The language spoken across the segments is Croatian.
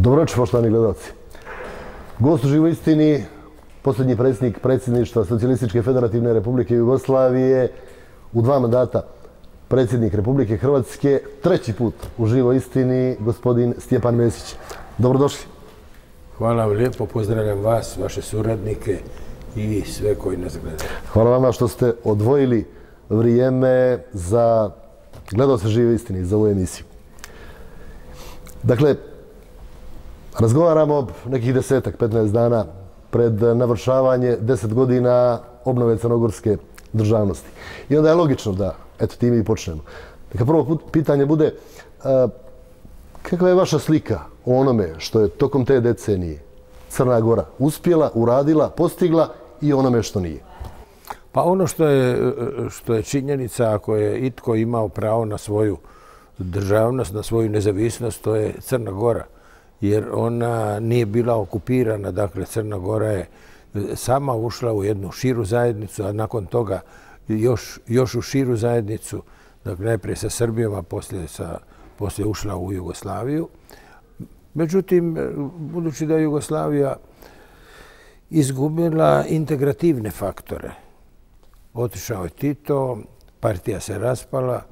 Dobro večer, poštovani gledalci. Gost u živoj istini, posljednji predsjednik predsjedništva Socijalističke federativne Republike Jugoslavije, u 2 mandata predsjednik Republike Hrvatske, 3. put u živoj istini, gospodin Stjepan Mesić. Dobrodošli. Hvala vam lijepo, pozdravljam vas, vaše suradnike i sve koji nas gledaju. Hvala vama što ste odvojili vrijeme za gledalce žive istine za ovu emisiju. Dakle, razgovaramo nekih 10-15 dana pred navršavanje 10 godina obnove crnogorske državnosti. I onda je logično da, eto, time i počnemo. Neka prvo pitanje bude, kakva je vaša slika o onome što je tokom te decenije Crna Gora uspjela, uradila, postigla i onome što nije? Pa ono što je činjenica, ako je itko imao pravo na svoju državnost, na svoju nezavisnost, to je Crna Gora. Jer ona nije bila okupirana, dakle Crna Gora je sama ušla u jednu širu zajednicu, a nakon toga još u širu zajednicu, dakle najprije sa Srbijom, a poslije ušla u Jugoslaviju. Međutim, budući da je Jugoslavija izgubila integrativne faktore, otišao je Tito, partija se raspala,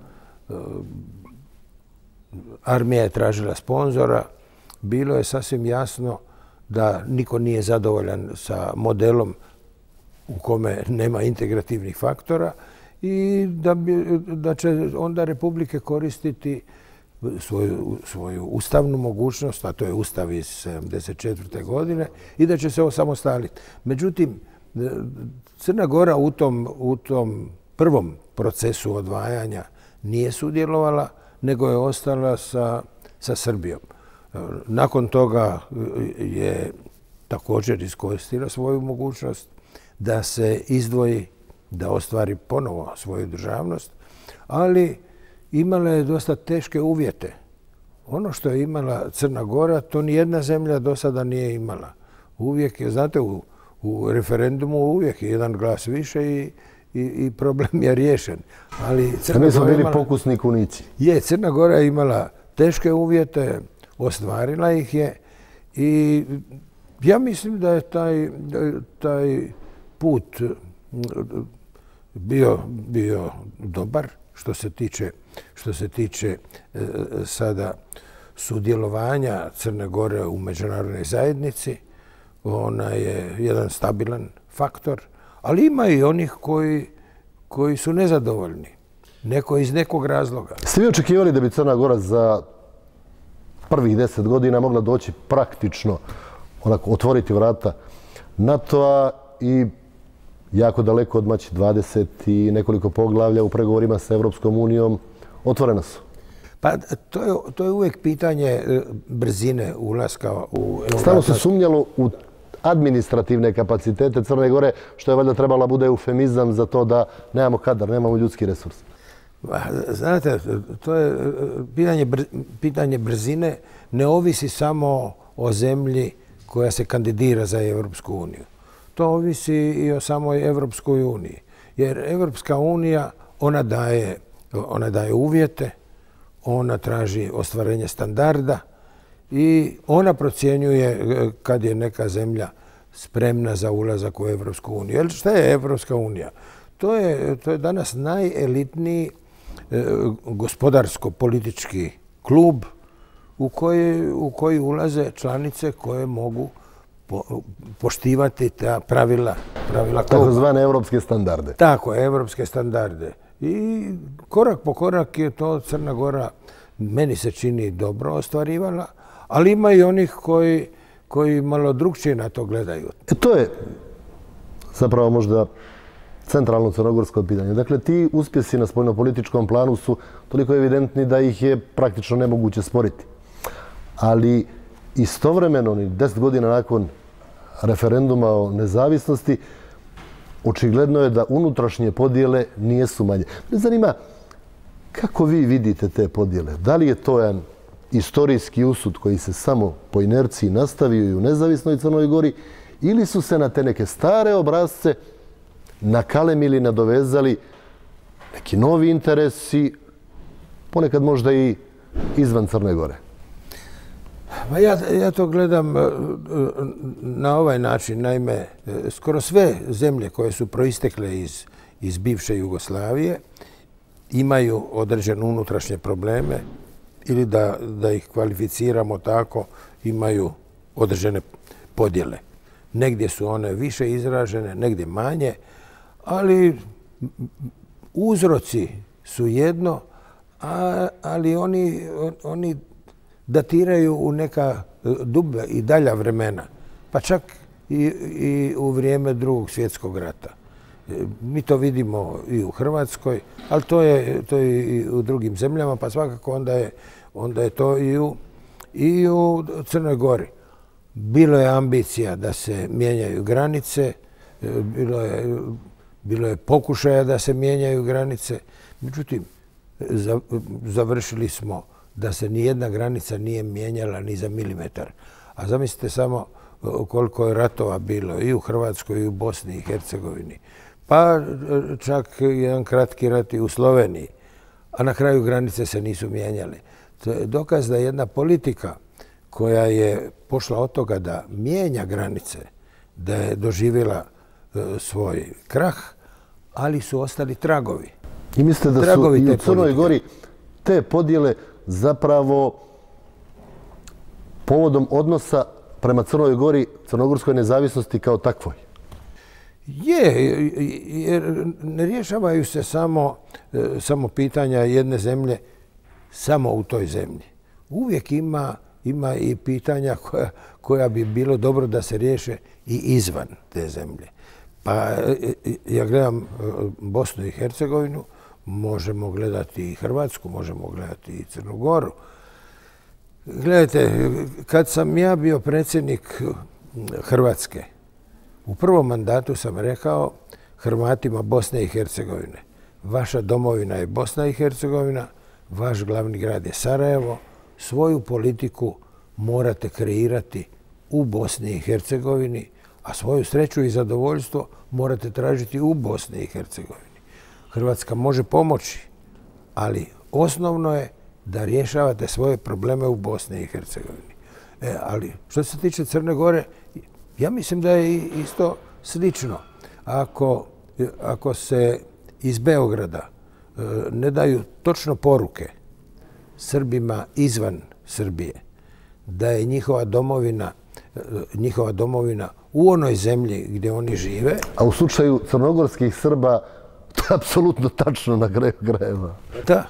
armija je tražila sponzora, bilo je sasvim jasno da niko nije zadovoljan sa modelom u kome nema integrativnih faktora i da će onda republike koristiti svoju ustavnu mogućnost, a to je Ustav iz 1974. godine, i da će se osamostaliti. Međutim, Crna Gora u tom prvom procesu odvajanja nije sudjelovala, nego je ostala sa Srbijom. Nakon toga je također iskoristila svoju mogućnost da se izdvoji, da ostvari ponovo svoju državnost, ali imala je dosta teške uvjete. Ono što je imala Crna Gora, to nijedna zemlja do sada nije imala. Uvijek je, znate, u referendumu uvijek je jedan glas više i problem je riješen. Ali mi smo bili pokusni kunici. Crna Gora je imala teške uvjete, ostvarila ih je i ja mislim da je taj put bio dobar što se tiče sada sudjelovanja Crne Gore u međunarodnoj zajednici. Ona je jedan stabilan faktor, ali ima i onih koji su nezadovoljni. Neko iz nekog razloga. Ste vi očekivali da bi Crna Gora za prvih 10 godina mogla doći praktično, otvoriti vrata NATO-a i jako daleko odmaći 20 i nekoliko poglavlja u pregovorima sa Evropskom unijom? Otvorena su. Pa to je uvijek pitanje brzine ulaska u EU. Stalno se sumnjalo u administrativne kapacitete Crne Gore, što je valjda trebala bude eufemizam za to da nemamo kadar, nemamo ljudski resurs. Znate, to je pitanje brzine, ne ovisi samo o zemlji koja se kandidira za Evropsku uniju. To ovisi i o samoj Evropskoj uniji. Jer Evropska unija, ona daje uvjete, ona traži ostvarenje standarda i ona procjenjuje kad je neka zemlja spremna za ulazak u Evropsku uniju. Jer šta je Evropska unija? To je danas najelitniji gospodarsko-politički klub u koji ulaze članice koje mogu poštivati ta pravila kluba. Takozvane evropske standarde. Tako, evropske standarde. I korak po korak je to Crna Gora, meni se čini, dobro ostvarivala, ali ima i onih koji malo drukčije na to gledaju. To je zapravo možda centralno crnogorsko pitanje. Dakle, ti uspjesi na spoljnopolitičkom planu su toliko evidentni da ih je praktično nemoguće sporiti. Ali istovremeno, 10 godina nakon referenduma o nezavisnosti, očigledno je da unutrašnje podjele nijesu manje. Me zanima kako vi vidite te podjele. Da li je to jedan istorijski usud koji se samo po inerciji nastavio i u nezavisnoj Crnoj Gori, ili su se na te neke stare obrazce nakalemili, nadovezali neki novi interesi, ponekad možda i izvan Crne Gore? Ja to gledam na ovaj način. Naime, skoro sve zemlje koje su proistekle iz bivše Jugoslavije imaju određene unutrašnje probleme ili da ih kvalificiramo tako, imaju određene podjele. Negdje su one više izražene, negdje manje, ali uzroci su jedno, ali oni datiraju u neka dublja i dalja vremena, pa čak i u vrijeme Drugog svjetskog rata. Mi to vidimo i u Hrvatskoj, ali to je i u drugim zemljama, pa svakako onda je to i u Crnoj Gori. Bilo je ambicija da se mijenjaju granice, bilo je pokušaja da se mijenjaju granice, međutim, završili smo da se nijedna granica nije mijenjala ni za milimetar. A zamislite samo koliko je ratova bilo i u Hrvatskoj i u Bosni i Hercegovini. Pa čak jedan kratki rat i u Sloveniji. A na kraju granice se nisu mijenjale. To je dokaz da jedna politika koja je pošla od toga da mijenja granice, da je doživjela svoj krah, ali su ostali tragovi. I mislite da su i u Crnoj Gori te podjele zapravo povodom odnosa prema Crnoj Gori, crnogorskoj nezavisnosti kao takvoj? Jer ne rješavaju se samo pitanja jedne zemlje samo u toj zemlji. Uvijek ima i pitanja koja bi bilo dobro da se riješe i izvan te zemlje. Pa ja gledam Bosnu i Hercegovinu, možemo gledati i Hrvatsku, možemo gledati i Crnu Goru. Gledajte, kad sam ja bio predsjednik Hrvatske, u prvom mandatu sam rekao Hrvatima Bosne i Hercegovine: vaša domovina je Bosna i Hercegovina, vaš glavni grad je Sarajevo, svoju politiku morate kreirati u Bosni i Hercegovini, a svoju sreću i zadovoljstvo morate tražiti u Bosni i Hercegovini. Hrvatska može pomoći, ali osnovno je da rješavate svoje probleme u Bosni i Hercegovini. Ali što se tiče Crne Gore, ja mislim da je isto slično. Ako se iz Beograda ne daju točno poruke Srbima izvan Srbije, da je njihova domovina u onoj zemlji gdje oni žive. A u slučaju crnogorskih Srba to je apsolutno tačno na kraju krajeva. Da.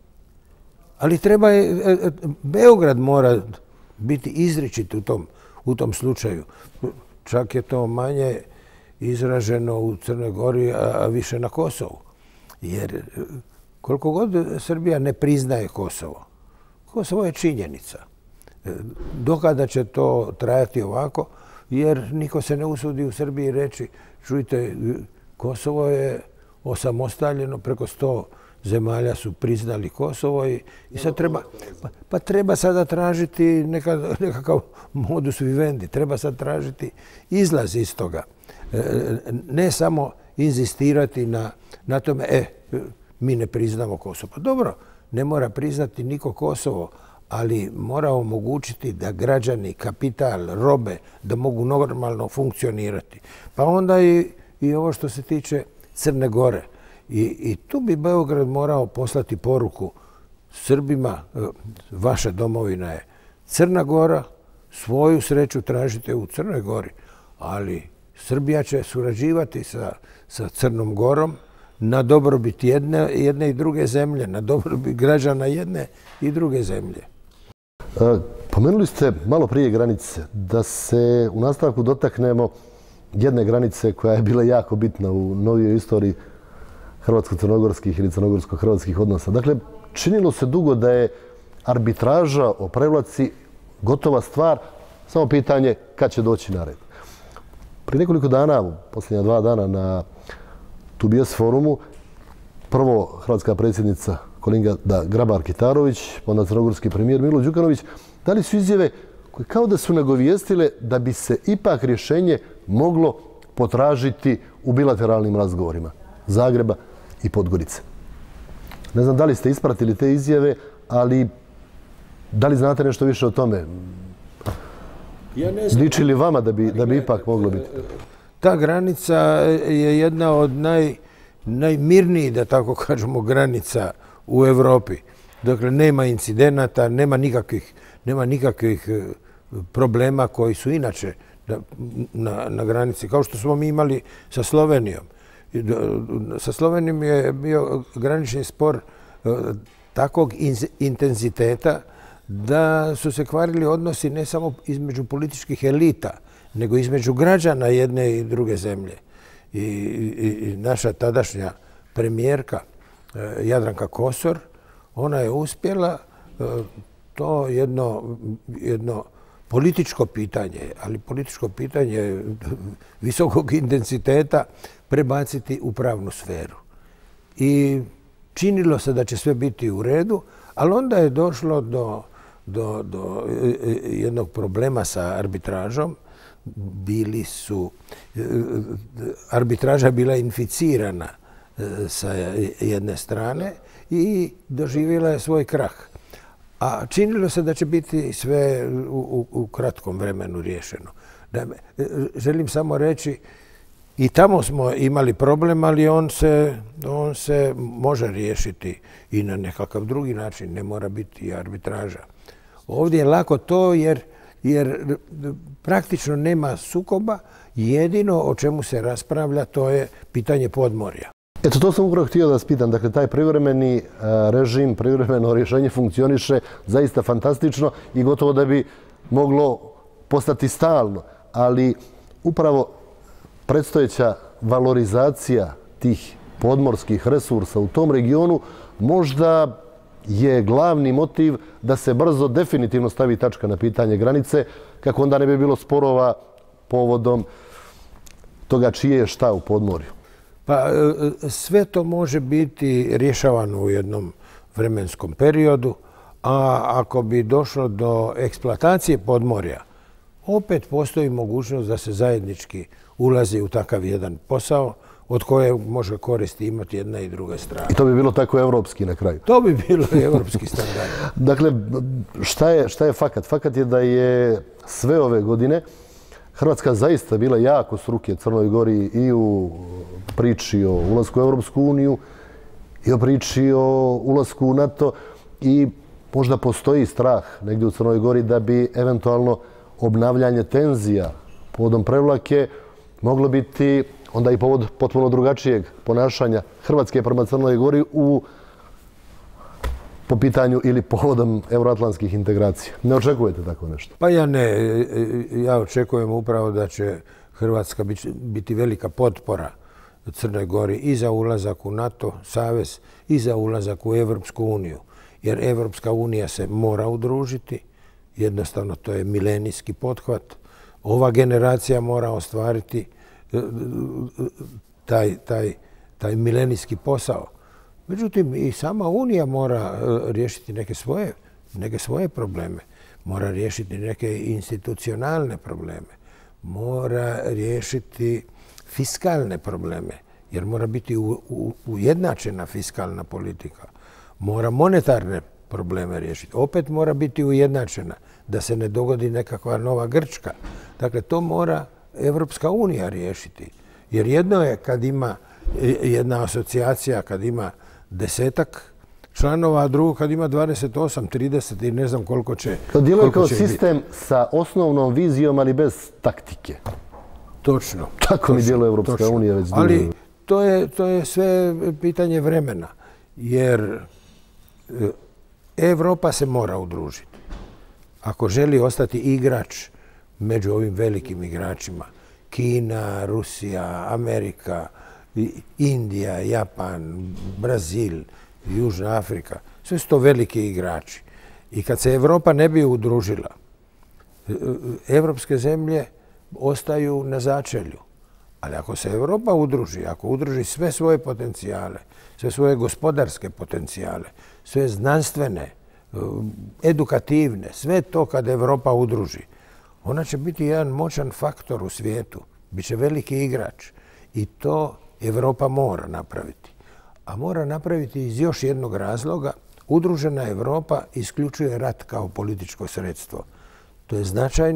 Ali Beograd mora biti izričit u tom slučaju. Čak je to manje izraženo u Crnoj Gori, a više na Kosovu. Jer koliko god Srbija ne priznaje Kosovo, Kosovo je činjenica. Dokada će to trajati ovako, jer niko se ne usudi u Srbiji reći: čujte, Kosovo je osamostaljeno, preko 100 zemalja su priznali Kosovo i sad treba sada tražiti nekakav modus vivendi, treba sad tražiti izlaz iz toga. Ne samo inzistirati na tome, mi ne priznamo Kosovo. Pa dobro, ne mora priznati niko Kosovo, ali mora omogućiti da građani, kapital, robe, da mogu normalno funkcionirati. Pa onda i ovo što se tiče Crne Gore. I tu bi Beograd morao poslati poruku Srbima: vaša domovina je Crna Gora, svoju sreću tražite u Crnoj Gori, ali Srbija će surađivati sa Crnom Gorom na dobrobit jedne i druge zemlje, na dobrobit građana jedne i druge zemlje. Pomenuli ste malo prije granice. Da se u nastavku dotaknemo jedne granice koja je bila jako bitna u novijoj istoriji hrvatsko-crnogorskih ili crnogorsko-hrvatskih odnosa. Dakle, činilo se dugo da je arbitraža o Prevlaci gotova stvar, samo pitanje kad će doći na red. Prije nekoliko dana, u posljednja 2 dana na TBS forumu, prvo hrvatska predsjednica Kolinda Grabar-Kitarović, onda crnogorski premijer Milo Đukanović, dali su izjave koje kao da su nagovijestile da bi se ipak rješenje moglo potražiti u bilateralnim razgovorima Zagreba i Podgorice. Ne znam da li ste ispratili te izjave, ali da li znate nešto više o tome? Liči li vama da bi ipak moglo biti? Ta granica je jedna od najmirnijih, da tako kažemo, granica u Europi. Dakle, nema incidenata, nema nikakvih problema koji su inače na granici. Kao što smo mi imali sa Slovenijom. Sa Slovenijom je bio granični spor takvog intenziteta da su se kvarili odnosi ne samo između političkih elita, nego između građana jedne i druge zemlje. I naša tadašnja premijerka Jadranka Kosor, ona je uspjela to jedno političko pitanje, ali političko pitanje visokog intenziteta prebaciti u pravnu sferu. I činilo se da će sve biti u redu, ali onda je došlo do jednog problema sa arbitražom. Arbitraža bila inficirana sa jedne strane i doživjela je svoj krah. A činilo se da će biti sve u kratkom vremenu riješeno. Želim samo reći, i tamo smo imali problem, ali on se može riješiti i na nekakav drugi način, ne mora biti arbitraža. Ovdje je lako to jer praktično nema sukoba, jedino o čemu se raspravlja to je pitanje podmorja. Eto, to sam upravo htio da vas pitam. Dakle, taj privremeni režim, privremeno rješenje funkcioniše zaista fantastično i gotovo da bi moglo postati stalno. Ali upravo predstojeća valorizacija tih podmorskih resursa u tom regionu možda je glavni motiv da se brzo definitivno stavi tačka na pitanje granice, kako onda ne bi bilo sporova povodom toga čije je šta u podmorju. Pa sve to može biti rješavano u jednom vremenskom periodu, a ako bi došlo do eksploatacije podmorja, opet postoji mogućnost da se zajednički ulazi u takav jedan posao od kojeg može koristi imati jedna i druga strana. I to bi bilo tako evropski na kraju. To bi bilo evropski standard. Dakle, šta je fakat? Fakat je da je sve ove godine Hrvatska zaista bila jako s ruke Crnoj Gori i u priči o ulasku u Europsku uniju i o priči o ulasku u NATO i možda postoji strah negdje u Crnoj Gori da bi eventualno obnavljanje tenzija povodom Prevlake moglo biti onda i povod potpuno drugačijeg ponašanja Hrvatske prema Crnoj Gori po pitanju ili povodom euroatlantskih integracija. Ne očekujete tako nešto? Pa ja očekujem upravo da će Hrvatska biti velika potpora Crnoj Gori i za ulazak u NATO savez i za ulazak u Evropsku uniju. Jer Evropska unija se mora udružiti, jednostavno to je milenijski pothvat. Ova generacija mora ostvariti taj milenijski posao. Međutim, i sama Unija mora riješiti neke svoje probleme. Mora riješiti neke institucionalne probleme. Mora riješiti fiskalne probleme, jer mora biti ujednačena fiskalna politika. Mora monetarne probleme riješiti. Opet mora biti ujednačena, da se ne dogodi nekakva nova Grčka. Dakle, to mora Evropska unija riješiti. Jer jedno je kad ima jedna asocijacija, kad ima 10 članova, a drugo kad ima 28, 30 i ne znam koliko će. To djeluje kao sistem sa osnovnom vizijom, ali bez taktike. Točno. Tako mi djeluje Evropska unija već dugo. Ali to je sve pitanje vremena, jer Evropa se mora udružiti. Ako želi ostati igrač među ovim velikim igračima, Kina, Rusija, Amerika, Indija, Japan, Brazil, Južna Afrika, sve su to veliki igrači. I kad se Evropa ne bi udružila, evropske zemlje ostaju na začelju. Ali ako se Evropa udruži, ako udruži sve svoje potencijale, sve svoje gospodarske potencijale, sve znanstvene, edukativne, sve to kad Evropa udruži, ona će biti jedan moćan faktor u svijetu. Biće veliki igrač. I to Evropa mora napraviti. A mora napraviti iz još jednog razloga. Udružena Evropa isključuje rat kao političko sredstvo. To je značajno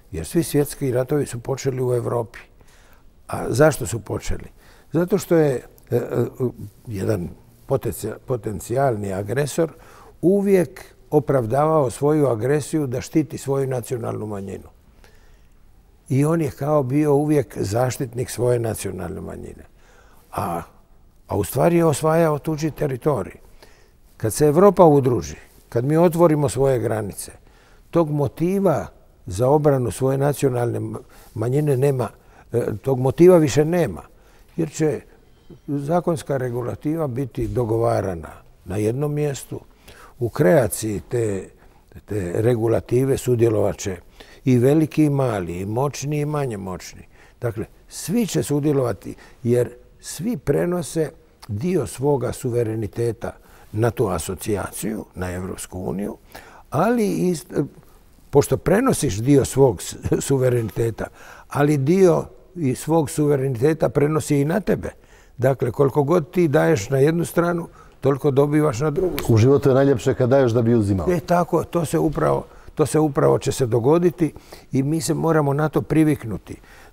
Jer svi svjetski ratovi su počeli u Europi. A zašto su počeli? Zato što je jedan potencijalni agresor uvijek opravdavao svoju agresiju da štiti svoju nacionalnu manjinu. I on je kao bio uvijek zaštitnik svoje nacionalne manjine. A u stvari je osvajao tuđi teritorij. Kad se Europa udruži, kad mi otvorimo svoje granice, tog motiva za obranu svoje nacionalne manjine nema, tog motiva više nema. Jer će zakonska regulativa biti dogovarana na jednom mjestu. U kreaciji te regulative sudjelovat će i veliki i mali, i moćni i manje moćni. Dakle, svi će sudjelovati jer svi prenose dio svoga suvereniteta na tu asocijaciju, na Evropsku uniju, ali pošto prenosiš dio svog suvereniteta, ali dio i svog suvereniteta prenosi i na tebe. Dakle, koliko god ti daješ na jednu stranu, toliko dobivaš na drugu stranu. U životu je najljepše kad daješ da bi uzimao. Tako, to se upravo će se dogoditi i mi se moramo na to priviknuti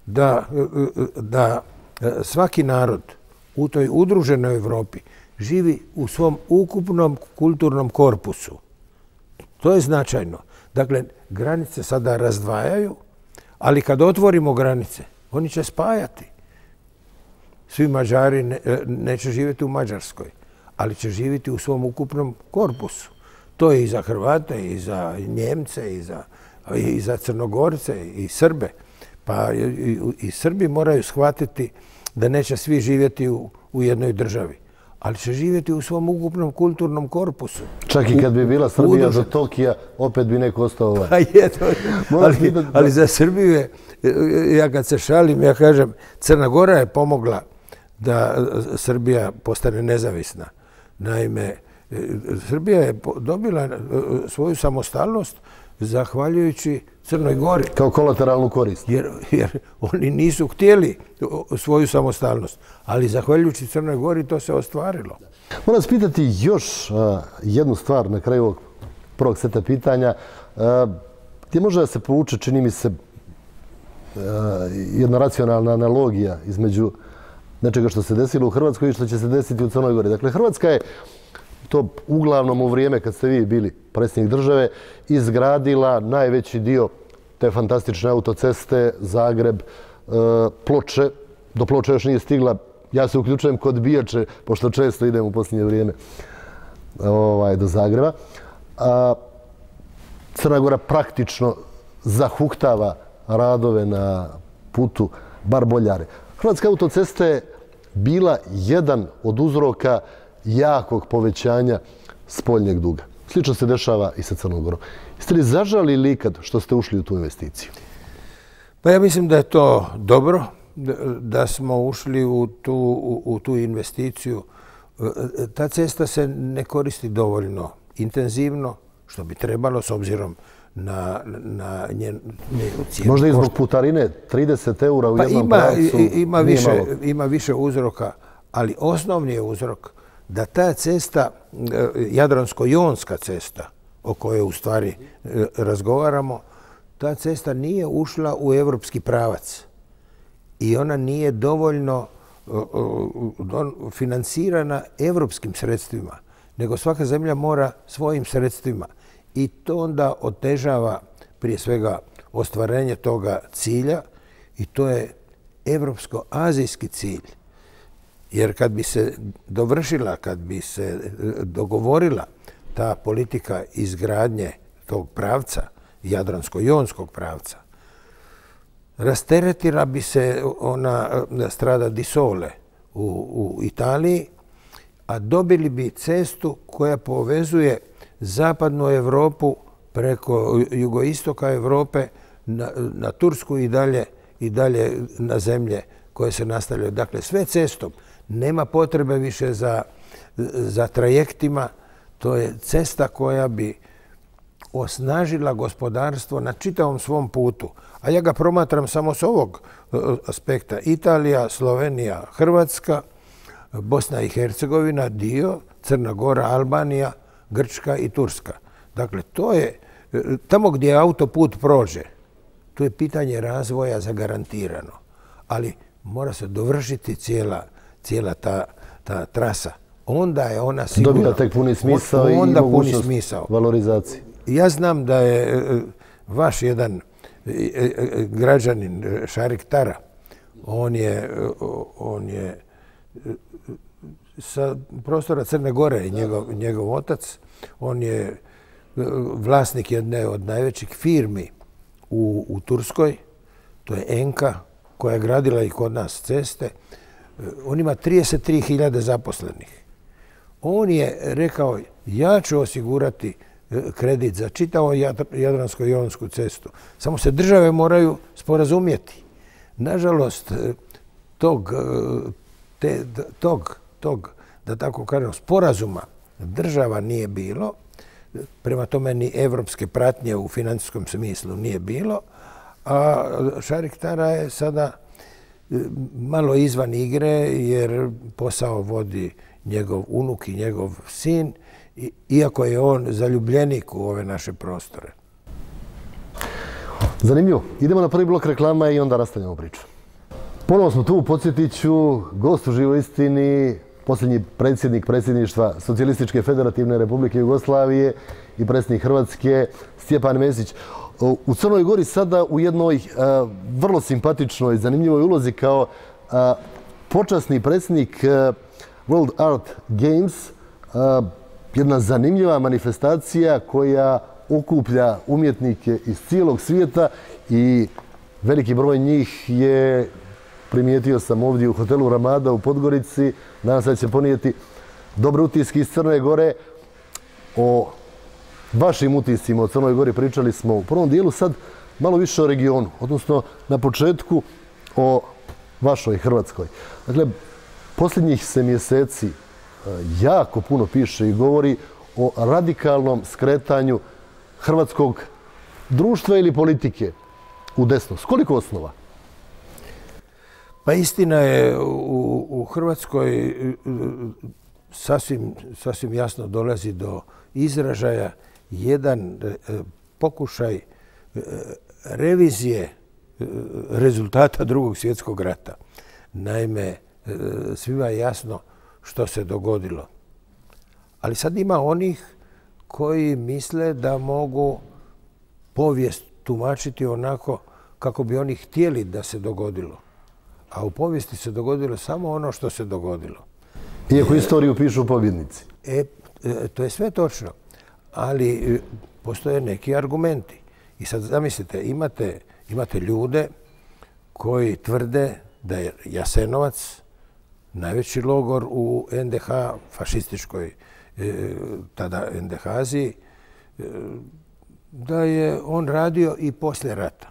da svaki narod u toj udruženoj Europi živi u svom ukupnom kulturnom korpusu. To je značajno. Dakle, granice sada razdvajaju, ali kad otvorimo granice, oni će spajati. Svi Mađari neće živjeti u Mađarskoj, ali će živjeti u svom ukupnom korpusu. To je i za Hrvate, i za Njemce, i za Crnogorce, i Srbe. Pa i Srbi moraju shvatiti da neće svi živjeti u jednoj državi, ali će živjeti u svom ukupnom kulturnom korpusu. Čak i kad bi bila Srbija do Tokija, opet bi neko ostao ovaj. Ali za Srbiju je, ja kad se šalim, ja kažem, Crna Gora je pomogla da Srbija postane nezavisna. Naime, Srbija je dobila svoju samostalnost zahvaljujući Crnoj Gori. Kao kolateralnu korist. Jer oni nisu htjeli svoju samostalnost, ali zahvaljujući Crnoj Gori to se ostvarilo. Moram vas pitati još jednu stvar na kraju ovog prvog seta pitanja. Gdje može da se povuče, čini mi se, jedna racionalna analogija između nečega što se desilo u Hrvatskoj i što će se desiti u Crnoj Gori. Dakle, Hrvatska je to uglavnom u vrijeme kad ste vi bili predsjednik države izgradila najveći dio te fantastične autoceste Zagreb, Ploče. Do Ploče još nije stigla. Ja se uključujem kod Bijače, pošto često idem u posljednje vrijeme do Zagreba. Crna Gora praktično zahuktava radove na putu Bar-Boljare. Hrvatska autocesta je bila jedan od uzroka jakog povećanja spoljnjeg duga. Slično se dešava i sa Crnom Gorom. Jeste li zažalili ikad što ste ušli u tu investiciju? Pa ja mislim da je to dobro, da smo ušli u tu investiciju. Ta cesta se ne koristi dovoljno intenzivno, što bi trebalo s obzirom na njenu cijenu. Možda i zbog putarine, 30 € u jednom pravcu. Ima više uzroka, ali osnovni je uzrok da ta cesta, Jadransko-jonska cesta, o kojoj u stvari razgovaramo, ta cesta nije ušla u evropski pravac i ona nije dovoljno financirana evropskim sredstvima, nego svaka zemlja mora svojim sredstvima i to onda otežava prije svega ostvarenje toga cilja i to je evropsko-azijski cilj. Jer kad bi se dovršila, kad bi se dogovorila ta politika izgradnje tog pravca, Jadransko-jonskog pravca, rasteretila bi se ona Strada di Sole u Italiji, a dobili bi cestu koja povezuje zapadnu Europu preko jugoistoka Europe na Tursku i dalje na zemlje koje se nastavljaju. Dakle, sve cestom. Nema potrebe više za trajektima. To je cesta koja bi osnažila gospodarstvo na čitavom svom putu. A ja ga promatram samo s ovog aspekta. Italija, Slovenija, Hrvatska, Bosna i Hercegovina, dio, Crna Gora, Albanija, Grčka i Turska. Dakle, to je tamo gdje autoput prođe, tu je pitanje razvoja zagarantirano. Ali mora se dovršiti cijela ta trasa. Onda je ona sigurno... Dobila tek puni smisao i mogućnost valorizacije. Ja znam da je vaš jedan građanin Šarik Tara, on je sa prostora Crne Gore, njegov otac, on je vlasnik jedne od najvećih firmi u Turskoj, to je Enka, koja je gradila i kod nas ceste. On ima 33.000 zaposlenih. On je rekao, ja ću osigurati kredit za čitavu Jadransko-jonsku cestu. Samo se države moraju sporazumjeti. Nažalost, tog, da tako kažem, sporazuma država nije bilo. Prema tome ni evropske pratnje u financijskom smislu nije bilo. A Šarik Tara je sada malo izvan igre jer posao vodi njegov unuk i njegov sin, iako je on zaljubljenik u ove naše prostore. Zanimljivo. Idemo na prvi blok reklama i onda nastavljamo priču. Ponovo smo tu, podsjetit ću, gost u živoj istini, posljednji predsjednik predsjedništva Socijalističke federativne republike Jugoslavije i predsjednik Hrvatske, Stjepan Mesić. U Crnoj Gori sada u jednoj vrlo simpatičnoj, zanimljivoj ulozi kao počasni predsjednik World Art Games, jedna zanimljiva manifestacija koja okuplja umjetnike iz cijelog svijeta i veliki broj njih je, primijetio sam ovdje u hotelu Ramada u Podgorici, danas će ponijeti dobre utiske iz Crne Gore. O vašim utiscima o Crnoj Gori pričali smo u prvom dijelu, sad malo više o regionu, odnosno na početku o vašoj Hrvatskoj. Dakle, posljednjih se mjeseci jako puno piše i govori o radikalnom skretanju hrvatskog društva ili politike u desno. S koliko osnova? Pa istina je, u Hrvatskoj sasvim jasno dolazi do izražaja jedan pokušaj revizije rezultata Drugog svjetskog rata. Naime, svima je jasno što se dogodilo. Ali sad ima onih koji misle da mogu povijest tumačiti onako kako bi oni htjeli da se dogodilo. A u povijesti se dogodilo samo ono što se dogodilo. Iako istoriju pišu pobjednici. To je sve točno. Ali postoje neki argumenti. I sad zamislite, imate ljude koji tvrde da je Jasenovac, najveći logor u NDH, fašističkoj tada NDH-aziji, da je on radio i poslije rata.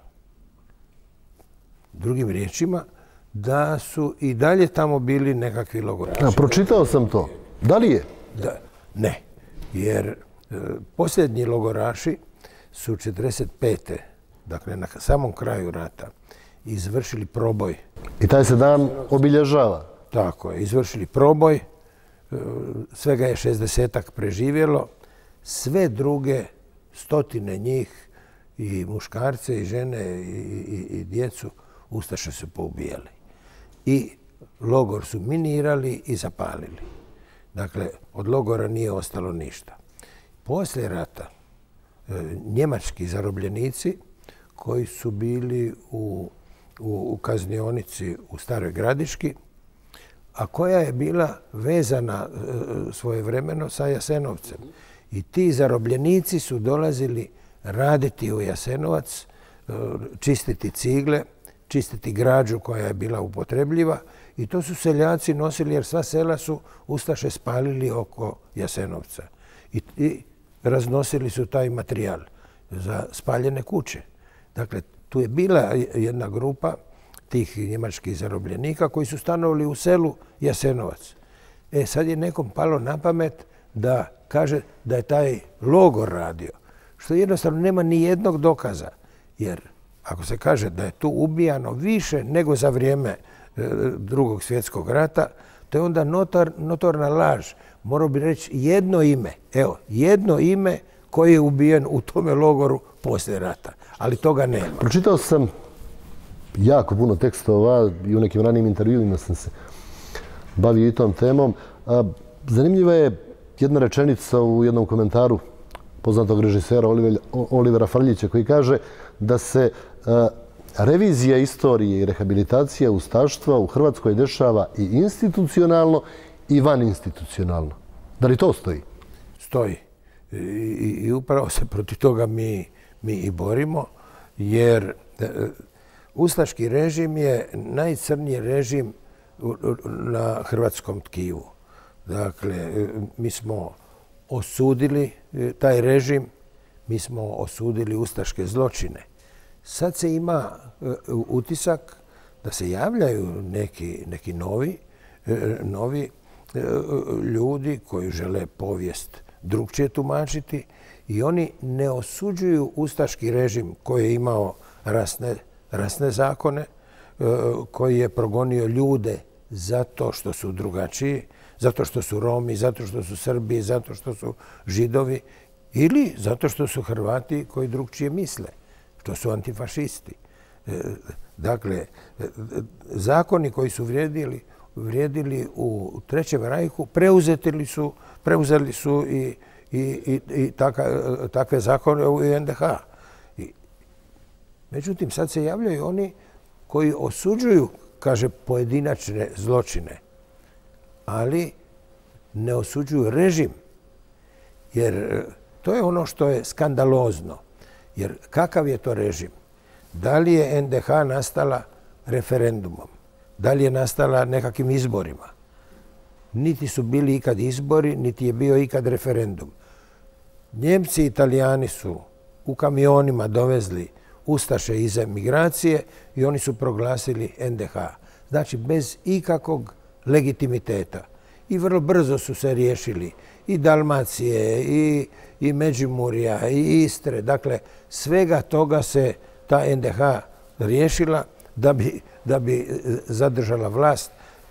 Drugim riječima, da su i dalje tamo bili nekakvi logoraši. Pročitao sam to. Da li je? Ne, jer posljednji logoraši su 1945. Dakle na samom kraju rata izvršili proboj. I taj se dan obilježava? Tako je, izvršili proboj, svega je 60-ak preživjelo, sve druge, stotine njih, i muškarce, i žene, i djecu, ustaše su poubijali. I logor su minirali i zapalili. Dakle, od logora nije ostalo ništa. Poslije rata, njemački zarobljenici koji su bili u kaznionici u Staroj Gradiški, a koja je bila vezana svojevremeno sa Jasenovcem. I ti zarobljenici su dolazili raditi u Jasenovac, čistiti cigle, čistiti građu koja je bila upotrebljiva i to su seljaci nosili jer sva sela su ustaše spalili oko Jasenovca. I raznosili su taj materijal za spaljene kuće. Dakle, tu je bila jedna grupa tih njemačkih zarobljenika koji su stanovali u selu Jasenovac. Sad je nekom palo na pamet da kaže da je taj logor radio, što jednostavno nema ni jednog dokaza. Jer ako se kaže da je tu ubijano više nego za vrijeme Drugog svjetskog rata, to je onda notorna laž. Morao bi reći jedno ime, jedno ime koji je ubijen u tome logoru poslije rata. ali toga nema. Pročitao sam jako puno tekstova i u nekim ranijim intervjuima sam se bavio i tom temom. Zanimljiva je jedna rečenica u jednom komentaru poznatog režisera Olivera Frljića koji kaže da se revizija istorije i rehabilitacija ustaštva u Hrvatskoj dešava i institucionalno i vaninstitucionalno. Da li to stoji? Stoji. I upravo se protiv toga mi i borimo, jer ustaški režim je najcrnji režim na hrvatskom tkivu. Dakle, mi smo osudili taj režim, mi smo osudili ustaške zločine. Sad se ima utisak da se javljaju neki novi ljudi koji žele povijest drugčije tumačiti i oni ne osuđuju ustaški režim koji je imao rasne zakone, koji je progonio ljude zato što su drugačiji, zato što su Romi, zato što su Srbi, zato što su Židovi ili zato što su Hrvati koji drugčije misle, što su antifašisti. Dakle, zakoni koji su vrijedili u Trećem rajhu preuzeli su i takve zakone u NDH. Međutim, sad se javljaju oni koji osuđuju, kaže, pojedinačne zločine, ali ne osuđuju režim. Jer to je ono što je skandalozno. Jer kakav je to režim? Da li je NDH nastala referendumom? Da li je nastala nekakvim izborima? Niti su bili ikad izbori, niti je bio ikad referendum. Njemci i Italijani su u kamionima dovezli ustaše iz emigracije i oni su proglasili NDH. Znači, bez ikakvog legitimiteta. I vrlo brzo su se riješili i Dalmacije, i Međimurja, i Istre. Dakle, svega toga se ta NDH riješila da bi zadržala vlast,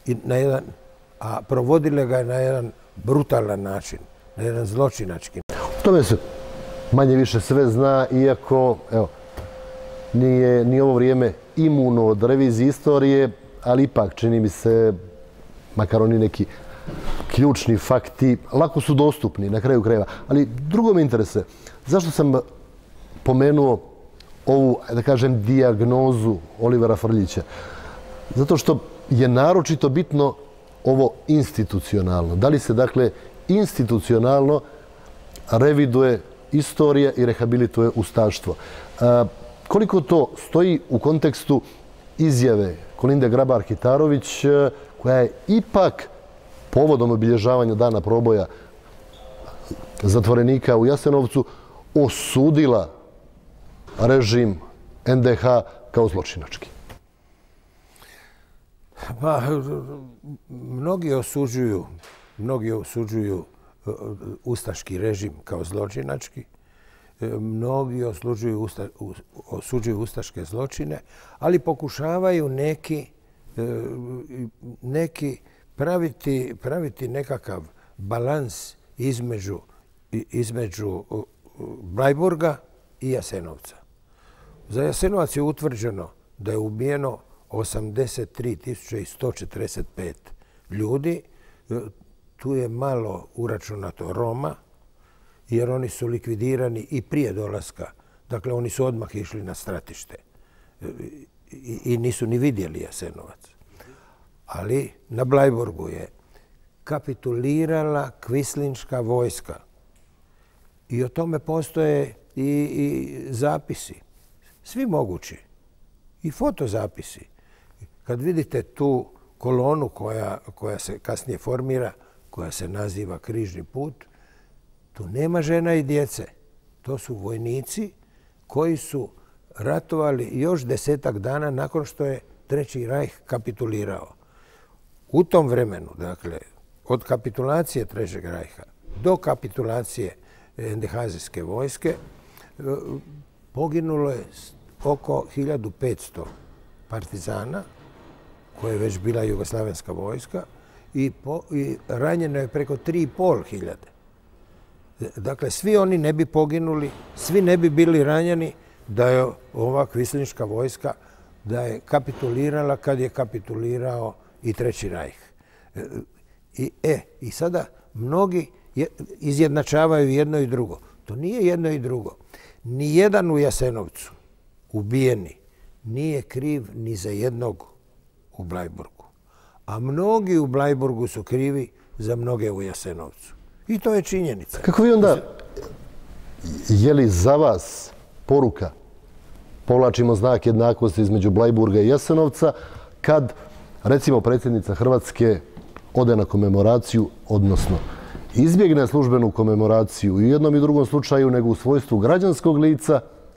a provodile ga na jedan brutalan način, na jedan zločinački. O tome se manje više sve zna, iako nije ni ovo vrijeme imuno od revizije istorije, ali ipak čini mi se, makar oni neki ključni fakti, lako su dostupni na kraju krajeva. Ali drugo me interese, zašto sam pomenuo ovu, da kažem, dijagnozu Olivera Frljića? Zato što je naročito bitno ovo institucionalno. Da li se, dakle, institucionalno reviduje istorija i rehabilituje ustaštvo? Koliko to stoji u kontekstu izjave Kolinde Grabar-Kitarović, koja je ipak povodom obilježavanja dana proboja zatvorenika u Jasenovcu osudila režim NDH kao zločinački? Pa, mnogi osuđuju ustaški režim kao zločinački, mnogi osuđuju ustaške zločine, ali pokušavaju neki praviti nekakav balans između Bleiburga i Jasenovca. Za Jasenovac je utvrđeno da je ubijeno 83.145 ljudi. Tu je malo uračunato Roma, jer oni su likvidirani i prije dolaska. Dakle, oni su odmah išli na stratište i nisu ni vidjeli Jasenovac. Ali na Bleiburgu je kapitulirala kvislinška vojska. I o tome postoje i zapisi. Svi mogući. I fotozapisi. Kad vidite tu kolonu koja se kasnije formira, koja se naziva Križni put, tu nema žena i djece. To su vojnici koji su ratovali još 10-ak dana nakon što je Treći rajh kapitulirao. U tom vremenu, dakle, od kapitulacije Trećeg rajha do kapitulacije NDH-zijske vojske, poginulo je oko 1500 partizana, koja je već bila jugoslavenska vojska, i ranjeno je preko 3.500. Dakle, svi oni ne bi poginuli, svi ne bi bili ranjeni da je ova kvislinška vojska da je kapitulirala kad je kapitulirao i Treći rajh. I sada mnogi izjednačavaju jedno i drugo. To nije jedno i drugo. Nijedan u Jasenovcu ubijeni nije kriv ni za jednog u Blajburgu. A mnogi u Blajburgu su krivi za mnoge u Jasenovcu. I to je činjenica. Kako vi onda, je li za vas poruka, povlačimo znak jednakosti između Blajburga i Jasenovca, kad, recimo, predsjednica Hrvatske ode na komemoraciju, odnosno izbjegne službenu komemoraciju i u jednom i drugom slučaju, nego u svojstvu građanskog lica,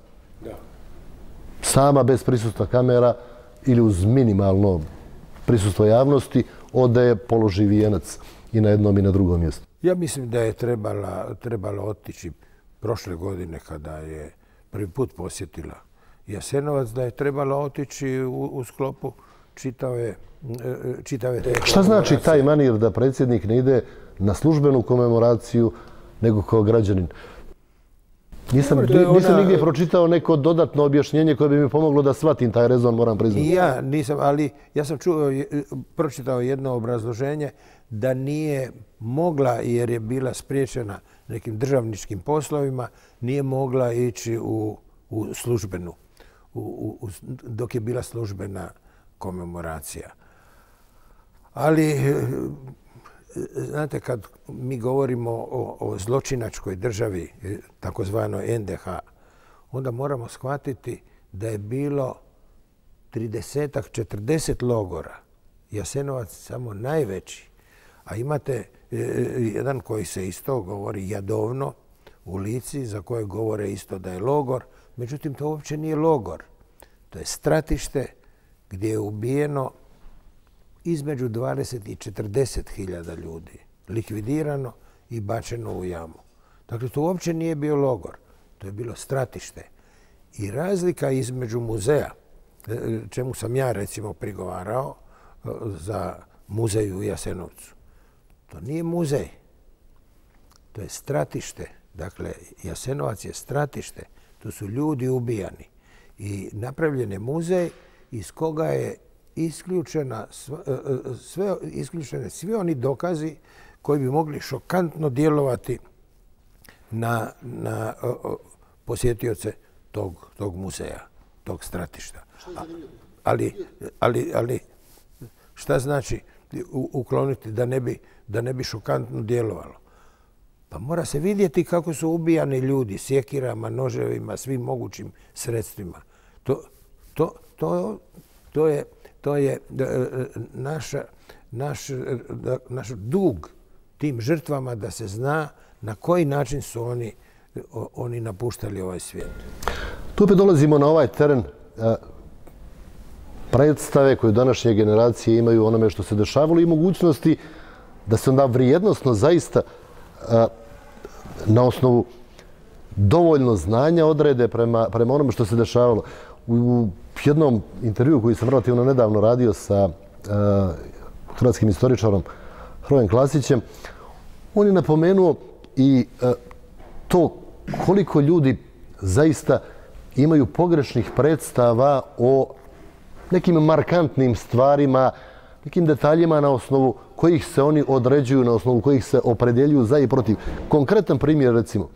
sama bez prisustva kamera ili uz minimalno prisustvo javnosti, ode položi vijenac i na jednom i na drugom mjestu? Ja mislim da je trebalo otići prošle godine kada je prvi put posjetila Jasenovac, da je trebalo otići u sklopu čitave te... Šta znači taj manir da predsjednik ne ide na službenu komemoraciju nego kao građanin? Nisam nigdje pročitao neko dodatno objašnjenje koje bi mi pomoglo da shvatim taj rezon, moram priznati. Ja nisam, ali ja sam pročitao jedno obrazloženje da nije mogla, jer je bila spriječena nekim državničkim poslovima, nije mogla ići u službenu, dok je bila službena komemoracija. Ali, znate, kad mi govorimo o zločinačkoj državi, takozvanoj NDH, onda moramo shvatiti da je bilo 30-ak, 40 logora. Jasenovac samo najveći. A imate jedan koji se isto govori Jadovno u Lici, za koje govore isto da je logor. Međutim, to uopće nije logor. To je stratište gdje je ubijeno između 20 i 40 hiljada ljudi, likvidirano i bačeno u jamu. Dakle, to uopće nije bio logor. To je bilo stratište. I razlika između muzeja, čemu sam ja recimo prigovarao za muzej u Jasenovcu. To nije muzej. To je stratište. Dakle, Jasenovac je stratište. Tu su ljudi ubijani. I napravljen je muzej iz koga je isključene svi oni dokazi koji bi mogli šokantno djelovati na posjetioce tog muzeja, tog stratišta. Ali šta znači ukloniti da ne bi šokantno djelovalo? Pa mora se vidjeti kako su ubijani ljudi sjekirama, noževima, svim mogućim sredstvima. To je naš dug tim žrtvama da se zna na koji način su oni napuštali ovaj svijet. Tu opet dolazimo na ovaj teren predstave koje današnje generacije imaju onome što se dešavalo i mogućnosti da se onda vrijednosno zaista na osnovu dovoljno znanja odrede prema onome što se dešavalo. U jednom intervju koji sam relativno nedavno radio sa hrvatskim istoričarom Hrojem Klasićem, on je napomenuo i to koliko ljudi zaista imaju pogrešnih predstava o nekim markantnim stvarima, nekim detaljima na osnovu kojih se oni određuju, na osnovu kojih se opredjeljuju za i protiv. Konkretan primjer, recimo,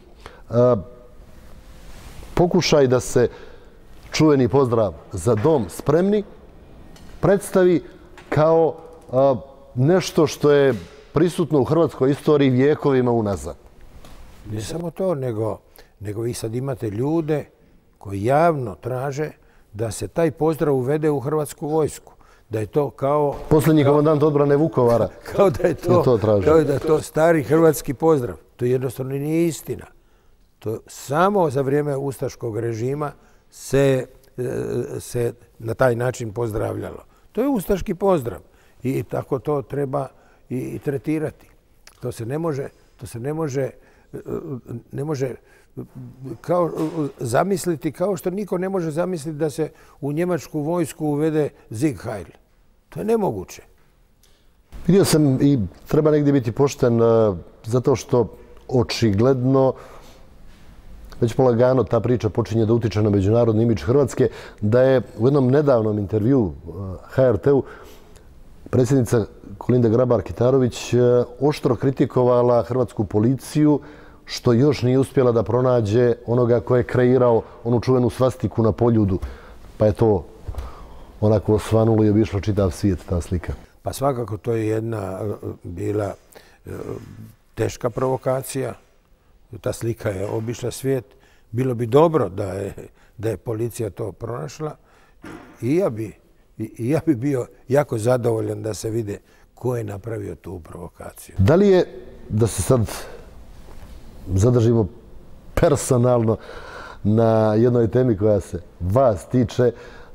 pokušaj da se čuveni pozdrav "Za dom spremni" predstavi kao nešto što je prisutno u hrvatskoj istoriji vijekovima unazad. Ne samo to, nego vi sad imate ljude koji javno traže da se taj pozdrav uvede u hrvatsku vojsku. Da je to kao... Posljednji komandant odbrane Vukovara kao da je to stari hrvatski pozdrav. To jednostavno nije istina. To samo za vrijeme ustaškog režima se na taj način pozdravljalo. To je ustaški pozdrav i tako to treba i tretirati. To se ne može kao zamisliti, kao što niko ne može zamisliti da se u njemačku vojsku uvede Sieg Heil. To je nemoguće. Vidio sam i treba negdje biti pošten zato što očigledno već polagano ta priča počinje da utiče na međunarodni imidž Hrvatske, da je u jednom nedavnom intervju HRT-u predsjednica Kolinda Grabar-Kitarović oštro kritikovala hrvatsku policiju što još nije uspjela da pronađe onoga ko je kreirao onu čuvenu svastiku na Poljudu, pa je to onako osvanulo i obišlo čitav svijet ta slika. Pa svakako to je jedna bila teška provokacija. Ta slika je obišla svijet. Bilo bi dobro da je policija to pronašla i ja bi bio jako zadovoljan da se vide ko je napravio tu provokaciju. Da li je, da se sad zadržimo personalno na jednoj temi koja se vas tiče,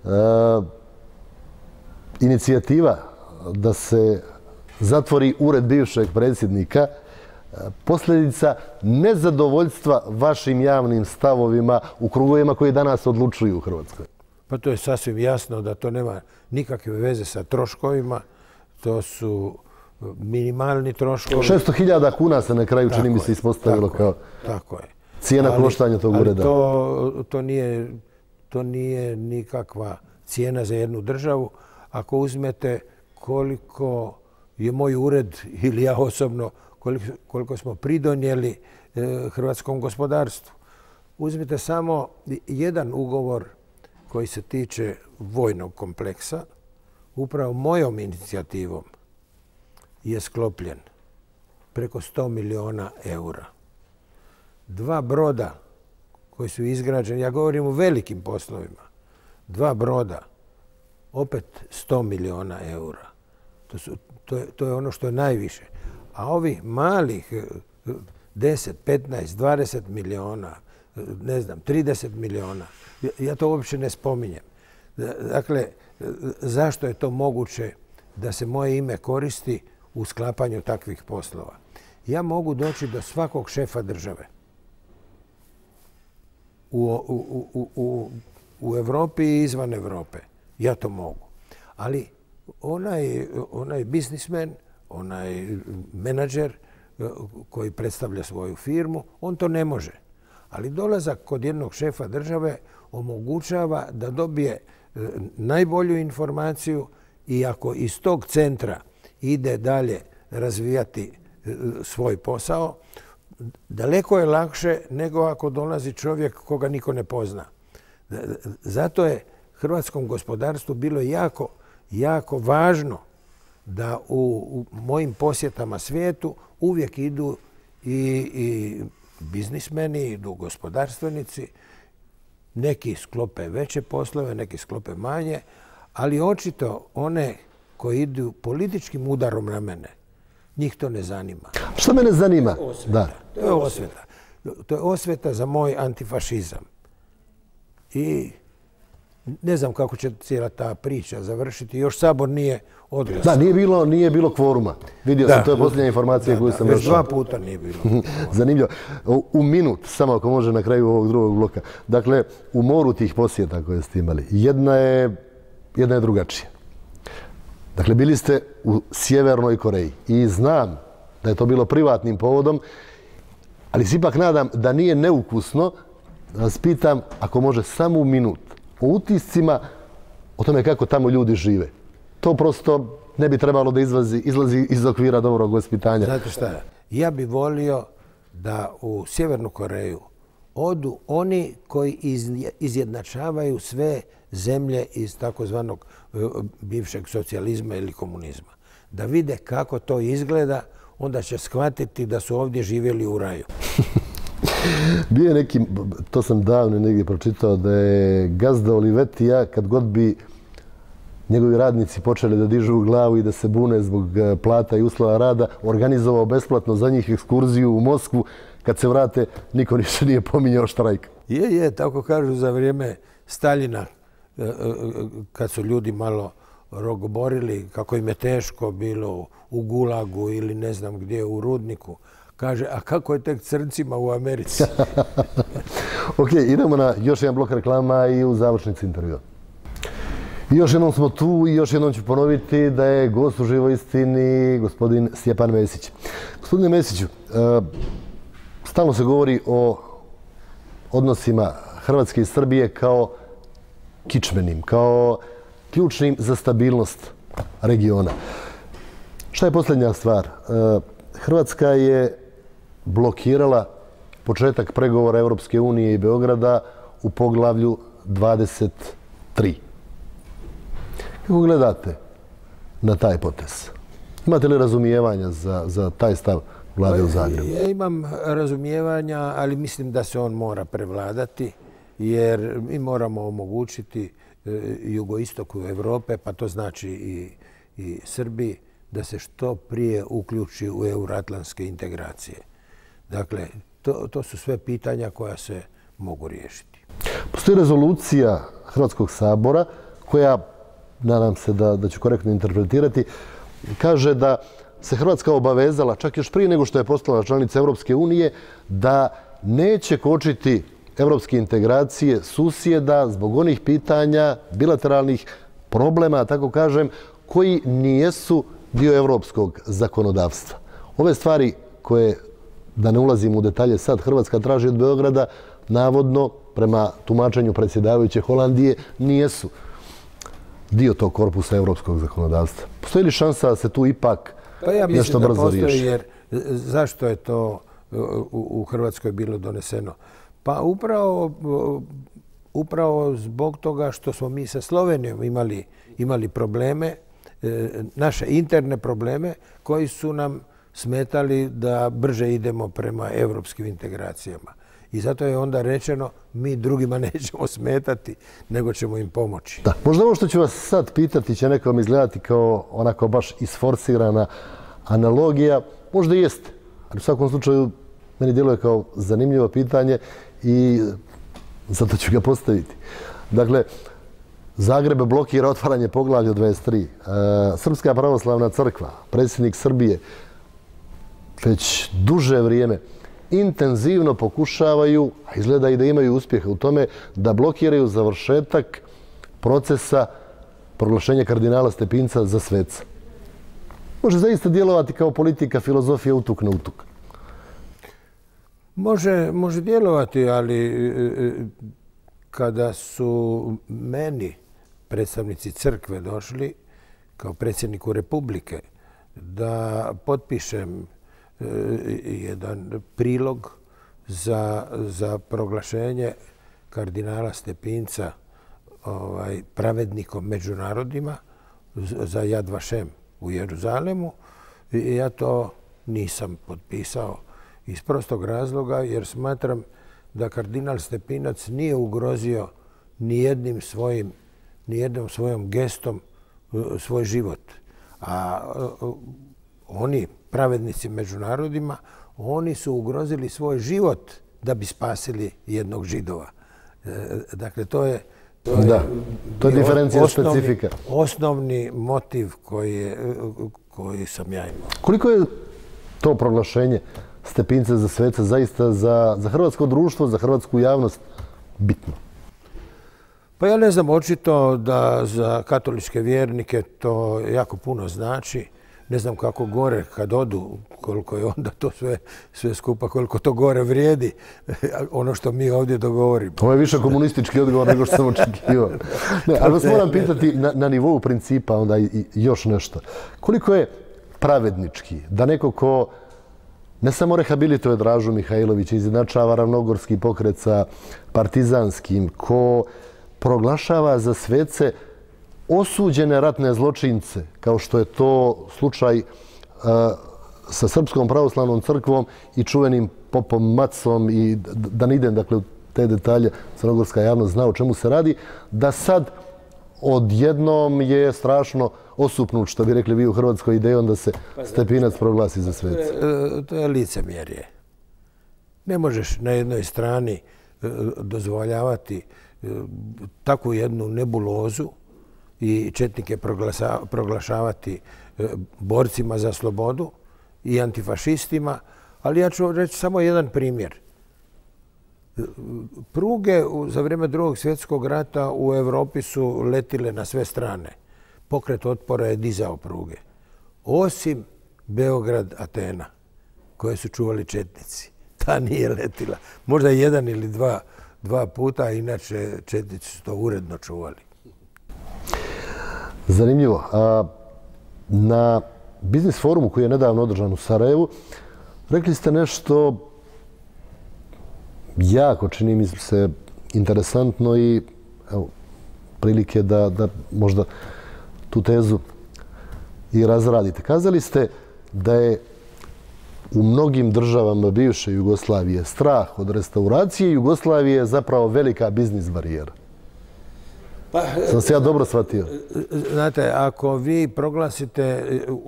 inicijativa da se zatvori ured bivšeg predsjednika posljedica nezadovoljstva vašim javnim stavovima u krugovima koji danas odlučuju u Hrvatskoj? Pa to je sasvim jasno da to nema nikakve veze sa troškovima. To su minimalni troškovi. 600.000 kuna se na kraju, čini mi se, ispostavilo kao cijena koštanja tog ureda. To nije nikakva cijena za jednu državu. Ako uzmete koliko je moj ured ili ja osobno, koliko smo pridonijeli hrvatskom gospodarstvu. Uzmite samo jedan ugovor koji se tiče vojnog kompleksa, upravo mojom inicijativom je sklopljen preko 100 milijuna eura. 2 broda koji su izgrađeni, ja govorim o velikim poslovima, 2 broda, opet 100 milijuna eura. To je ono što je najviše. A ovi malih 10, 15, 20 milijuna, ne znam, 30 milijuna, ja to uopće ne spominjem. Dakle, zašto je to moguće da se moje ime koristi u sklapanju takvih poslova? Ja mogu doći do svakog šefa države u Europi i izvan Europe. Ja to mogu. Ali onaj biznismen, onaj menadžer koji predstavlja svoju firmu, on to ne može. Ali dolazak kod jednog šefa države omogućava da dobije najbolju informaciju i ako iz tog centra ide dalje razvijati svoj posao, daleko je lakše nego ako dolazi čovjek koga niko ne pozna. Zato je hrvatskom gospodarstvu bilo jako važno da u mojim posjetama svijetu uvijek idu i biznismeni, idu gospodarstvenici, neki sklope veće poslove, neki sklope manje, ali očito one koji idu političkim udarom na mene, njih to ne zanima. Što mene zanima? To je osveta. To je osveta za moj antifašizam. I ne znam kako će cijela ta priča završiti. Još Sabor nije odglasao. Da, nije bilo kvoruma. Vidio sam, to je posljednja informacija koju sam još 2 puta nije bilo. Zanimljivo. U minut, samo ako može na kraju ovog drugog bloka. Dakle, u moru tih posjeta koje ste imali, jedna je drugačija. Dakle, bili ste u Sjevernoj Koreji i znam da je to bilo privatnim povodom, ali se ipak nadam da nije neukusno da vas pitam, ako može samo u minut, o utiscima, o tome kako tamo ljudi žive. To prosto ne bi trebalo da izlazi iz okvira dobrog vaspitanja. Znate šta? Ja bi volio da u Sjevernu Koreju odu oni koji izjednačavaju sve zemlje iz takozvanog bivšeg socijalizma ili komunizma. Da vide kako to izgleda, onda će shvatiti da su ovdje živjeli u raju. Bio je neki, to sam davno negdje pročitao, da je gazda Olivetija, kad god bi njegovi radnici počeli da dižu glavu i da se bune zbog plata i uslova rada, organizovao besplatno za njih ekskurziju u Moskvu. Kad se vrate, niko ništa nije pominjao štrajk. Je, tako kažu za vrijeme Staljina, kad su ljudi malo rogoborili, kako im je teško bilo u Gulagu ili ne znam gdje, u Rudniku. Kaže, a kako je tek crncima u Americi? Ok, idemo na još jedan blok reklama i u završnici intervjua. I još jednom smo tu i još jednom ću ponoviti da je gost u živoj istini gospodin Stjepan Mesić. Gospodine Mesiću, stalno se govori o odnosima Hrvatske i Srbije kao kičmenim, kao ključnim za stabilnost regiona. Šta je posljednja stvar? Hrvatska je blokirala početak pregovora Europske unije i Beograda u poglavlju 23. Kako gledate na taj potez? Imate li razumijevanja za taj stav vlade u Zagrebu? Ja imam razumijevanja, ali mislim da se on mora prevladati, jer mi moramo omogućiti jugoistoku Europe, pa to znači i Srbiji, da se što prije uključi u euroatlantske integracije. Dakle, to su sve pitanja koja se mogu riješiti. Postoji rezolucija Hrvatskog sabora koja, nadam se da ću korektno interpretirati, kaže da se Hrvatska obavezala, čak još prije nego što je postala članica Europske unije, da neće kočiti evropske integracije susjeda zbog onih pitanja, bilateralnih problema, tako kažem, koji nijesu dio evropskog zakonodavstva. Ove stvari koje, da ne ulazim u detalje sad, Hrvatska traži od Beograda, navodno, prema tumačenju predsjedavajuće Holandije, nijesu dio tog korpusa evropskog zakonodavstva. Postoji li šansa da se tu ipak nešto brzo riješi? Jer zašto je to u Hrvatskoj bilo doneseno? Pa upravo zbog toga što smo mi sa Slovenijom imali probleme, naše interne probleme koji su nam smetali da brže idemo prema evropskim integracijama. I zato je onda rečeno mi drugima nećemo smetati, nego ćemo im pomoći. Da, možda ovo što ću vas sad pitati će nekom izgledati kao onako baš isforsirana analogija. Možda i jeste, ali u svakom slučaju meni djeluje kao zanimljivo pitanje i zato ću ga postaviti. Dakle, Zagreb blokira otvaranje poglavlja 23. Srpska pravoslavna crkva, predsjednik Srbije, već duže vrijeme intenzivno pokušavaju, a izgleda i da imaju uspjeha u tome, da blokiraju završetak procesa proglašenja kardinala Stepinca za sveca. Može zaista djelovati kao politika, filozofija utuk na utuk. Može djelovati, ali kada su meni predstavnici crkve došli kao predsjedniku Republike da potpišem jedan prilog za proglašenje kardinala Stepinca pravednikom među narodima za Yad Vashem u Jeruzalemu, i ja to nisam potpisao iz prostog razloga jer smatram da kardinal Stepinac nije ugrozio nijednom svojom gestom svoj život. A oni, pravednici među narodima, oni su ugrozili svoj život da bi spasili jednog Židova. Dakle, to je diferencija specifika. Osnovni motiv koji sam ja imao. Koliko je to proglašenje Stepinca za sveca zaista za hrvatsko društvo, za hrvatsku javnost bitno? Pa ja ne znam, očito da za katoličke vjernike to jako puno znači. Ne znam kako gore kad odu, koliko je onda to sve skupa, koliko to gore vrijedi, ono što mi ovdje dogovorimo. Ovo je više komunistički odgovor nego što sam očekivao. Ali vas moram pitati na nivou principa onda i još nešto. Koliko je pravednički da neko ko ne samo rehabilituje Dražu Mihajlovića, izjednačava ravnogorski pokret sa partizanskim, ko proglašava za svece osuđene ratne zločince, kao što je to slučaj sa Srpskom pravoslavnom crkvom i čuvenim popom Macom, i da ne idem dakle u te detalje, crnogorska javnost zna o čemu se radi, da sad odjednom je strašno osupnut, što bi rekli vi u Hrvatskoj, idejom da se Stepinac proglasi za sveca. To je licemjerje. Ne možeš na jednoj strani dozvoljavati takvu jednu nebulozu i četnike proglašavati borcima za slobodu i antifašistima, ali ja ću reći samo jedan primjer. Pruge za vrijeme Drugog svjetskog rata u Europi su letile na sve strane. Pokret otpora je dizao pruge. Osim Beograd-Atena, koje su čuvali četnici. Ta nije letila. Možda jedan ili dva 2 puta, inače četnici su to uredno čuvali. Zanimljivo. Na biznis forumu koji je nedavno održan u Sarajevu, rekli ste nešto jako, čini mi se, interesantno i evo, prilike da možda tu tezu i razradite. Kazali ste da je u mnogim državama bivše Jugoslavije strah od restauracije Jugoslavije zapravo velika biznis barijera. Sam se ja dobro shvatio? Znate, ako vi proglasite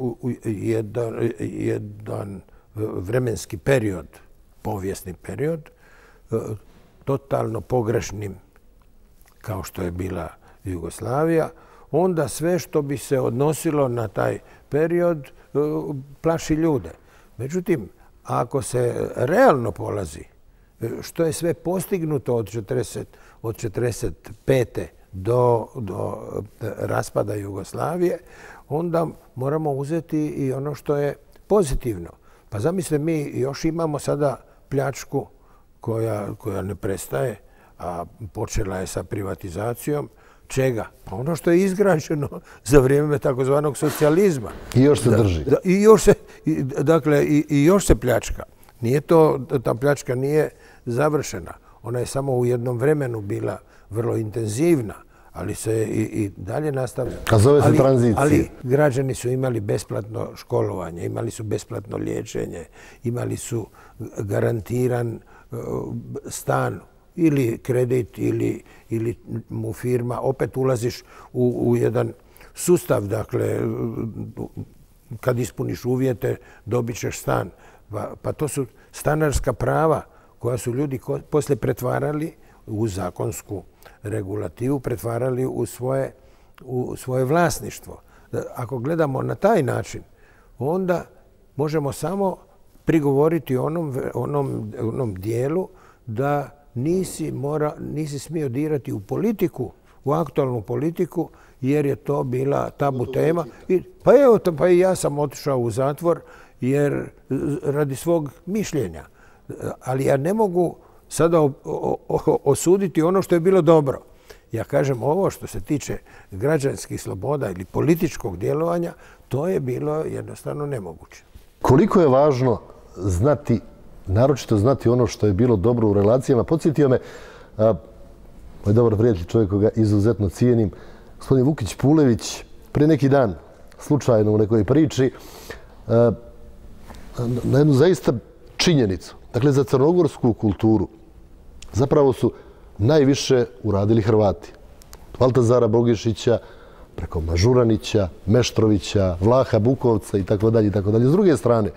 jedan vremenski period, povijesni period, totalno pogrešnim, kao što je bila Jugoslavija, onda sve što bi se odnosilo na taj period plaši ljude. Međutim, ako se realno polazi, što je sve postignuto od 1945. do raspada Jugoslavije, onda moramo uzeti i ono što je pozitivno. Pa zamislite, mi još imamo sada pljačku koja ne prestaje, a počela je sa privatizacijom. Čega? Pa ono što je izgrađeno za vrijeme takozvanog socijalizma. I još se drži. I još se pljačka. Ta pljačka nije završena. Ona je samo u jednom vremenu bila vrlo intenzivna, ali se i dalje nastavlja. A zove se tranzicija. Ali građani su imali besplatno školovanje, imali su besplatno liječenje, imali su garantiran stan ili kredit ili mu firma. Opet ulaziš u jedan sustav, dakle, kad ispuniš uvjete dobit ćeš stan. Pa to su stanarska prava koja su ljudi poslije pretvarali u zakonsku regulativu, pretvarali u svoje vlasništvo. Ako gledamo na taj način, onda možemo samo prigovoriti onom dijelu da nisi smio dirati u politiku, u aktualnu politiku, jer je to bila tabu tema. Pa i ja sam otišao u zatvor jer radi svog mišljenja. Ali ja ne mogu sada osuditi ono što je bilo dobro. Ja kažem, ovo što se tiče građanskih sloboda ili političkog djelovanja, to je bilo jednostavno nemoguće. Koliko je važno znati, naročito znati ono što je bilo dobro u relacijama? Podsjetio me, moj dobar prijatelj, čovjek koga izuzetno cijenim, gospodin Vukić Pulević, prije neki dan, slučajno u nekoj priči, na jednu zaista činjenicu. Dakle, za crnogorsku kulturu zapravo su najviše uradili Hrvati. Valtazara Bogišića, preko Mažuranića, Meštrovića, Vlaha Bukovca itd. S druge strane,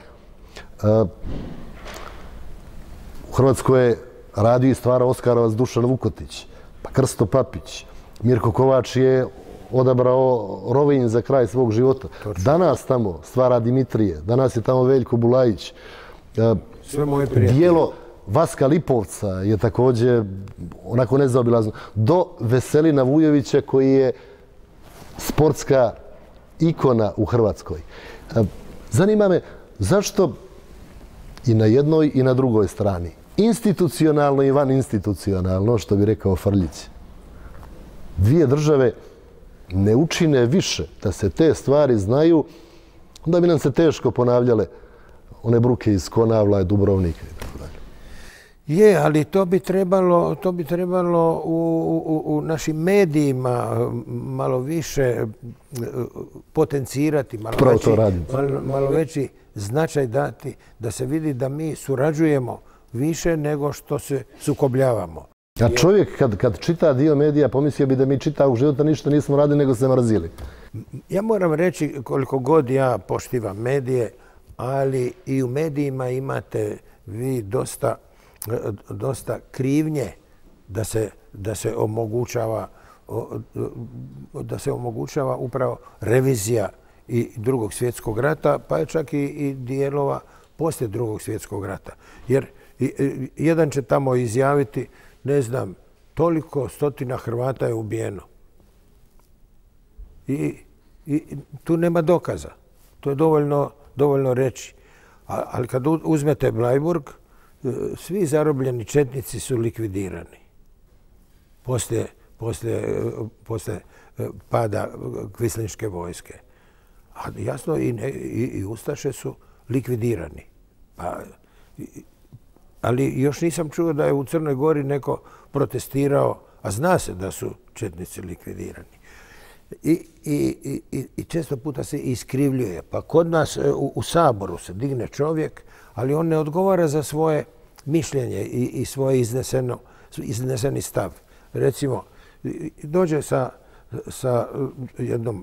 u Hrvatskoj je radio i stvarao Oskarovac Dušan Vukotić, pa Krsto Papić. Mirko Kovač je odabrao Rovinj za kraj svog života. Danas tamo stvara Dimitrije, danas je tamo Veljko Bulajić. Dijelo Vaska Lipovca je također onako nezaobilazno. Do Veselina Vujovića koji je sportska ikona u Hrvatskoj. Zanima me zašto i na jednoj i na drugoj strani, institucionalno i vaninstitucionalno, što bi rekao Frljić, dvije države ne učine više da se te stvari znaju, onda bi nam se teško ponavljale one bruke iz Konavla, Dubrovnika i tako dalje. Je, ali to bi trebalo u našim medijima malo više potencirati, malo veći značaj dati, da se vidi da mi surađujemo više nego što se sukobljavamo. A čovjek kad čita dio medija pomislio bi da mi čitavog života ništa nismo radili nego se mrazili. Ja moram reći, koliko god ja poštivam medije, ali i u medijima imate vi dosta krivnje da se omogućava upravo revizija i Drugog svjetskog rata, pa je čak i dijelova poslije Drugog svjetskog rata. Jer jedan će tamo izjaviti, ne znam, toliko stotina Hrvata je ubijeno. I tu nema dokaza. To je dovoljno reći. Ali kad uzmete Bleiburg, svi zarobljeni četnici su likvidirani. poslije pada kvislinške vojske. A jasno, i ustaše su likvidirani. Ali još nisam čuo da je u Crnoj Gori neko protestirao, a zna se da su četnici likvidirani. I često puta se iskrivljuje. Pa kod nas u Saboru se digne čovjek, ali on ne odgovara za svoje mišljenje i svoje izneseni stav. Recimo, dođe sa jednom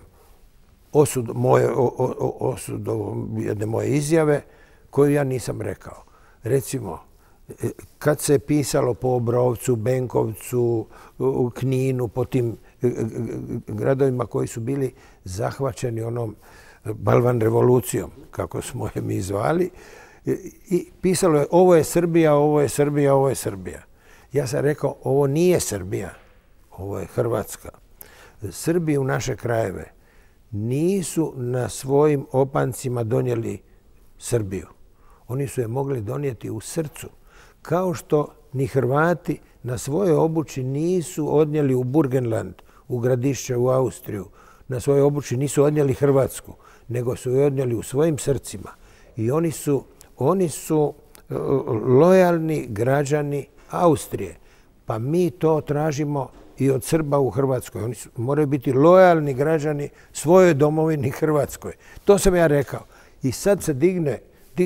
osudom jedne moje izjave koju ja nisam rekao. Recimo, kad se pisalo po Obrovcu, Benkovcu, Kninu, po tim gradovima koji su bili zahvaćeni onom balvan revolucijom, kako smo je mi zvali, i pisalo je ovo je Srbija, ovo je Srbija, ovo je Srbija. Ja sam rekao ovo nije Srbija, ovo je Hrvatska. Srbi u naše krajeve nisu na svojim opancima donijeli Srbiju. Oni su je mogli donijeti u srcu. Kao što ni Hrvati na svojoj obući nisu odnijeli u Burgenland, u Gradišće, u Austriju. Na svojoj obući nisu odnijeli Hrvatsku, nego su je odnijeli u svojim srcima. I oni su lojalni građani Austrije. Pa mi to tražimo i od Srba u Hrvatskoj. Oni moraju biti lojalni građani svojoj domovini Hrvatskoj. To sam ja rekao. I sad se digne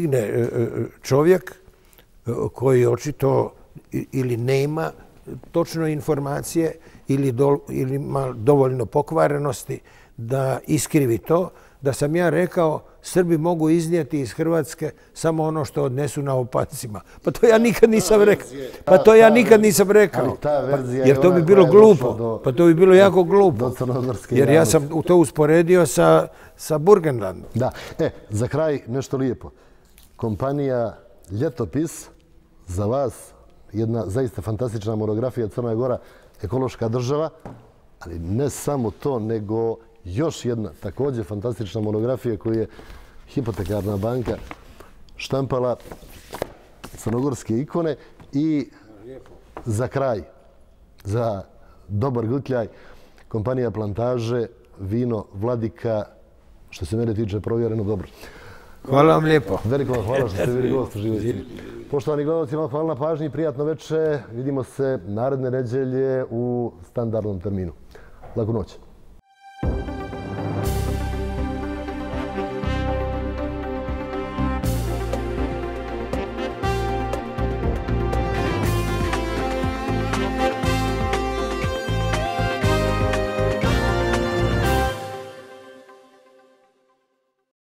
čovjek koji očito ili nema točno informacije ili ima dovoljno pokvarenosti da iskrivi to, da sam ja rekao Srbi mogu iznijeti iz Hrvatske samo ono što odnesu na opancima. Pa to ja nikad nisam rekao. Pa to ja nikad nisam rekao. Jer to bi bilo glupo. Pa to bi bilo jako glupo. Jer ja sam to usporedio sa Burgenlandom. Da. Za kraj nešto lijepo. Kompanija Ljetopis, za vas jedna zaista fantastična monografija Crna Gora, ekološka država, ali ne samo to, nego još jedna također fantastična monografija koju je Hipotekarna banka štampala, crnogorske ikone. I za kraj, za dobar gutljaj, kompanija Plantaže, vino Vladika, što se mene tiče provjereno dobro. Hvala vam lijepo. Veliko vam hvala što ste bili gost u Živoj. Poštovani gledalci, vam hvala na pažnji i prijatno večer. Vidimo se naredne nedjelje u standardnom terminu. Laku noć.